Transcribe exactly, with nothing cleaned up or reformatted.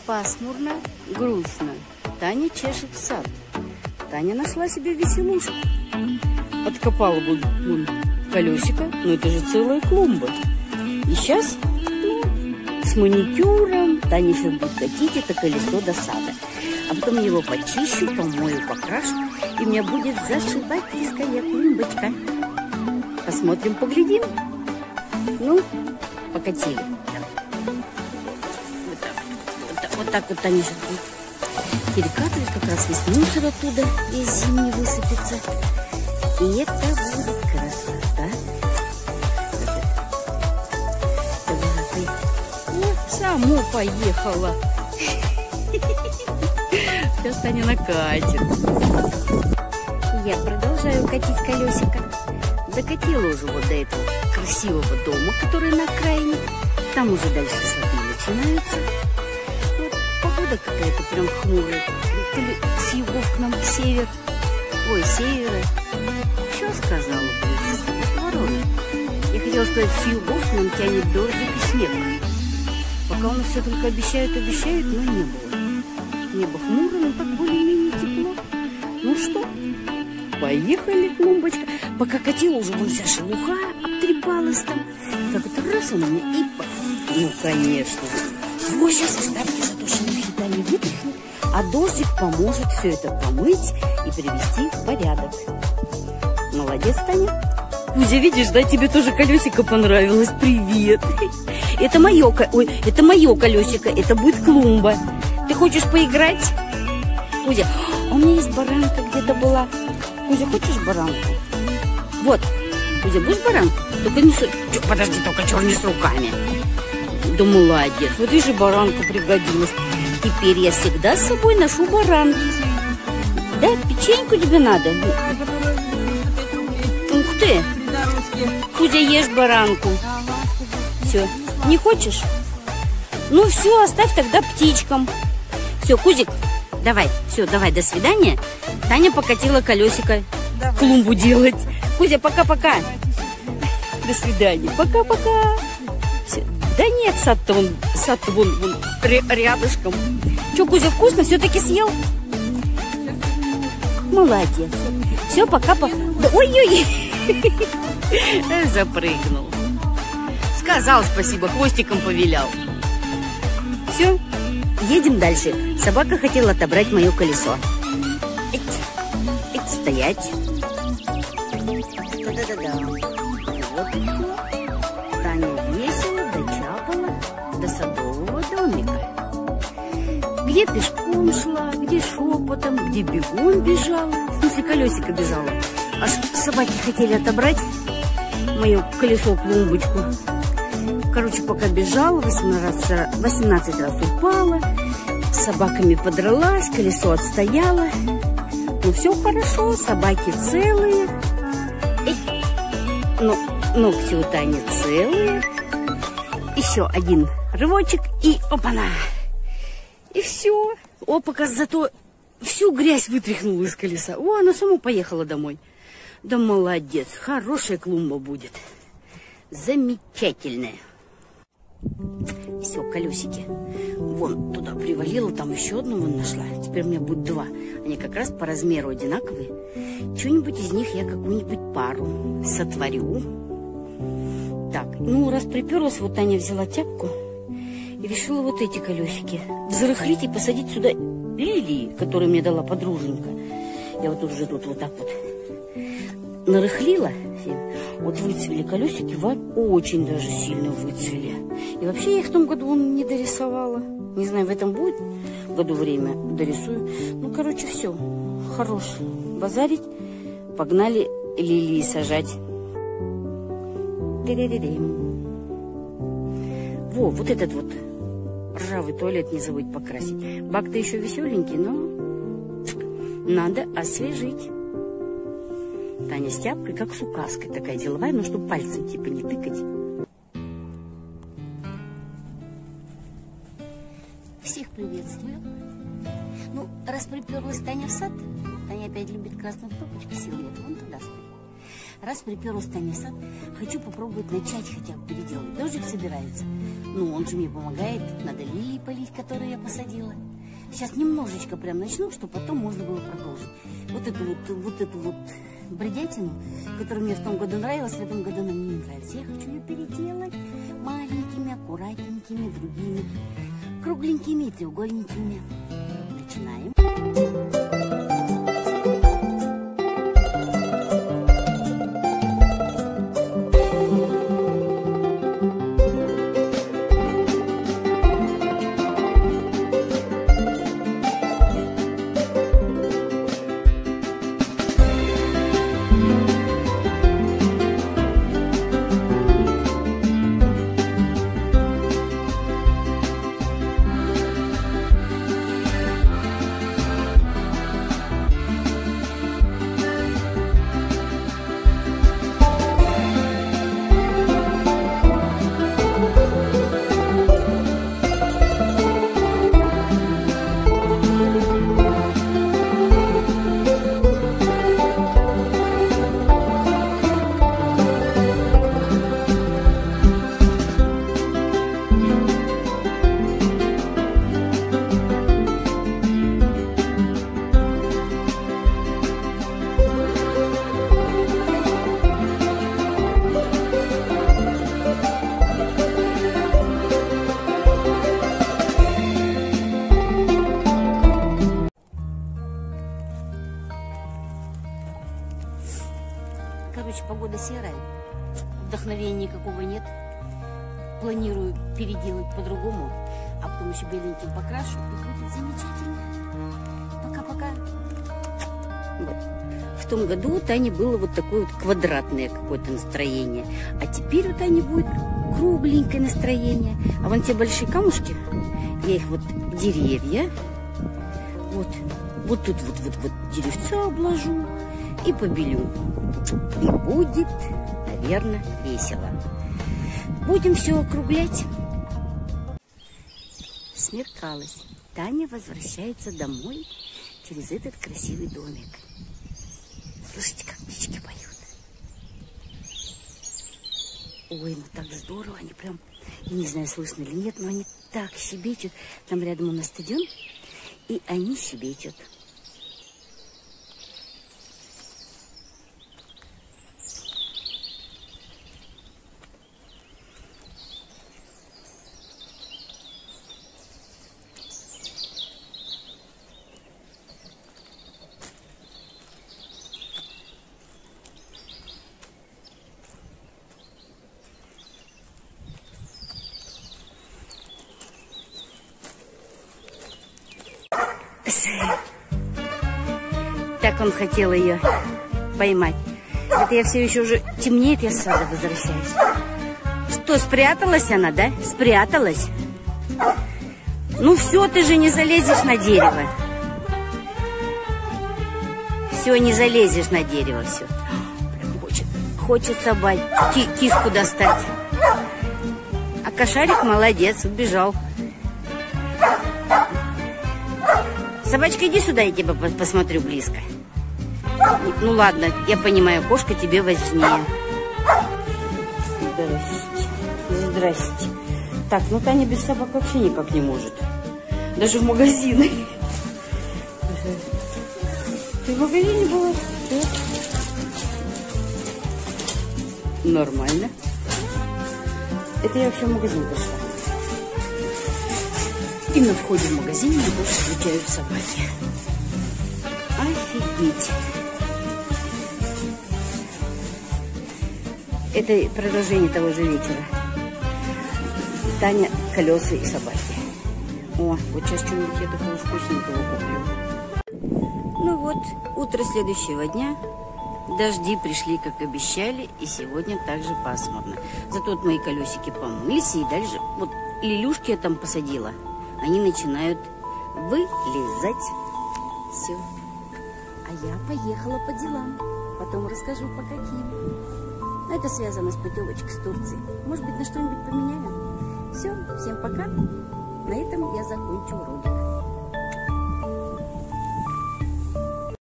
Пасмурно, грустно. Таня чешет сад. Таня нашла себе веселушку. Откопала бы вон колесико, но это же целая клумба. И сейчас, ну, с маникюром Таня еще будет катить это колесо до сада. А потом его почищу, помою, покрашу, и у меня будет зашибательская клумбочка. Посмотрим, поглядим. Ну, покатили. Вот так вот, так, вот, так вот Таня сейчас будет перекатывать, как раз весь мусор оттуда, весь зимний высыпется. И это будет красота. О, само поехала. Сейчас Таня накатит. Я продолжаю катить колесико. Докатила уже вот до этого красивого дома, который на окраине. Там уже дальше сады начинаются. Вот погода какая-то прям хмурая. То ли с югов к нам к север. Ой, севера. Что сказала, блин? Ворона. Я хотела сказать, с югов к нам тянет дождик и снег. Пока у нас все только обещают, обещают, но не было. Небо хмурое, но так более-менее тепло. Ну что, поехали, клумбочка. Пока катила, уже вон вся шелуха обтрепалась там. Так вот раз она мне и... Ну, конечно. Вот сейчас остатки затушенных питаний вытряхнет, а дождик поможет все это помыть и привести в порядок. Молодец, Таня. Кузя, видишь, да, тебе тоже колесико понравилось. Привет. Это мое, ой, это мое колесико, это будет клумба. Ты хочешь поиграть? Кузя, а у меня есть баранка где-то была. Кузя, хочешь баранку? Вот. Кузя, будешь баранку? Только не с... Подожди, только чего не с руками. Да молодец. Вот видишь, баранка пригодилась. Теперь я всегда с собой ношу баранки. Да, печеньку тебе надо? Ух ты. Кузя, ешь баранку. Все. Не хочешь? Ну все, оставь тогда птичкам. Все, Кузик, давай, все, давай, до свидания. Таня покатила колесико, давай. Клумбу делать. Кузя, пока-пока. До свидания, пока-пока. Да нет, сад-то вон, сад-то вон, вон рядышком. Че, Кузя, вкусно? Все-таки съел? Молодец. Все, пока-пока. Да, ой-ой. Запрыгнул. Сказал спасибо, хвостиком повилял. Все, едем дальше. Собака хотела отобрать мое колесо. Эть, эть, стоять. Да-да-да-да. Вот и все. Таня весело дочапала до садового домика. Где пешком шла, где шепотом, где бегом бежала. В смысле, колесико бежала. Аж собаки хотели отобрать мою колесо-клумбочку. Короче, пока бежала, восемнадцать раз упала, с собаками подралась, колесо отстояло. Ну, все хорошо, собаки целые. Но ногти у Тани целые. Еще один рывочек и опа-на! И все. Опа, зато всю грязь вытряхнула из колеса. О, она сама поехала домой. Да молодец, хорошая клумба будет. Замечательная. Все, колесики. Вон туда привалила, там еще одну вон нашла. Теперь у меня будет два. Они как раз по размеру одинаковые. Что-нибудь из них я какую-нибудь пару сотворю. Так, ну раз приперлась, вот Таня взяла тяпку и решила вот эти колесики взрыхлить и посадить сюда лилии, которые мне дала подруженька. Я вот уже тут вот так вот нарыхлила. Вот выцвели колесики, очень даже сильно выцвели. И вообще я их в том году вон не дорисовала. Не знаю, в этом будет году время, дорисую. Ну, короче, все. Хорош. Базарить. Погнали лилии сажать. Во, вот этот вот ржавый туалет не забудь покрасить. Бак-то еще веселенький, но надо освежить. Таня с тяпкой, как с указкой такая деловая, но чтобы пальцем типа не тыкать. Всех приветствую. Ну, раз приперлась Таня в сад, Таня опять любит красную топочку, сил нет, вон туда стоит. раз приперлась в Таня сад, хочу попробовать начать хотя бы переделать. Дождик собирается. Ну, он же мне помогает. Надо лилии полить, которые я посадила. Сейчас немножечко прям начну, чтобы потом можно было продолжить. Вот эту вот, вот эту вот бредятину, которая мне в том году нравилась, в этом году она мне не нравится. Я хочу ее переделать маленькими, аккуратненькими, другими, кругленькими и треугольненькими. Начинаем. Короче, погода серая, вдохновения никакого нет. Планирую переделать по-другому, а потом еще беленьким покрашу, и будет замечательно. Пока-пока. Вот. В том году у Тани было вот такое вот квадратное какое-то настроение, а теперь у Тани будет кругленькое настроение. А вон те большие камушки, я их вот деревья, вот, вот тут вот, вот, вот деревца обложу и побелю. И будет, наверное, весело. Будем все округлять. Смеркалось. Таня возвращается домой через этот красивый домик. Слышите, как птички поют? Ой, ну так здорово. Они прям, я не знаю, слышно или нет, но они так щебечут. Там рядом у нас стадион, и они щебечут. Так он хотел ее поймать. Это я все еще уже темнеет, я с сада возвращаюсь. Что, спряталась она, да? Спряталась? Ну все, ты же не залезешь на дерево. Все, не залезешь на дерево, все. Хочет, хочет собаку, ки киску достать. А кошарик молодец, убежал. Собачка, иди сюда, я тебя посмотрю близко. Ну ладно, я понимаю, кошка тебе важнее. Здрасте. Здрасте. Так, ну Таня без собак вообще никак не может. Даже в магазины. Ты в магазине была? Нет? Нормально. Это я вообще в магазин пошла. И на входе в магазин меня больше встречают собаки. Офигеть. Это продолжение того же вечера. Таня, колеса и собаки. О, вот сейчас что-нибудь я такого вкусненького куплю. Ну вот, утро следующего дня. Дожди пришли, как обещали, и сегодня также пасмурно. Зато вот мои колесики помылись, и дальше вот лилюшки я там посадила. Они начинают вылезать. Все. А я поехала по делам. Потом расскажу, по каким. Но это связано с путевочкой с Турцией. Может быть, на что-нибудь поменяем? Все, всем пока. На этом я закончу ролик.